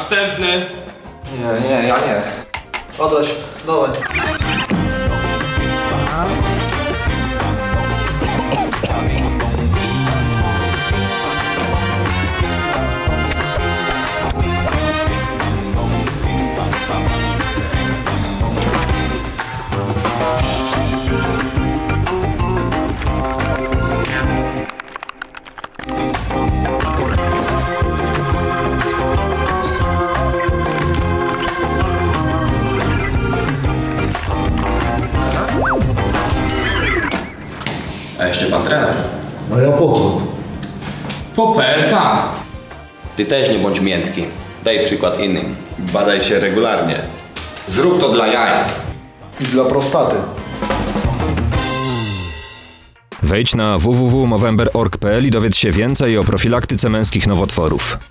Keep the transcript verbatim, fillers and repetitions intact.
Następny. Nie, nie, ja nie. Adaś, dawaj. A jeszcze pan trener. A ja po co? Po P S A. Ty też nie bądź miętki. Daj przykład innym. Badaj się regularnie. Zrób to dla jaja. I dla prostaty. Wejdź na w w w kropka movember kropka org kropka p l i dowiedz się więcej o profilaktyce męskich nowotworów.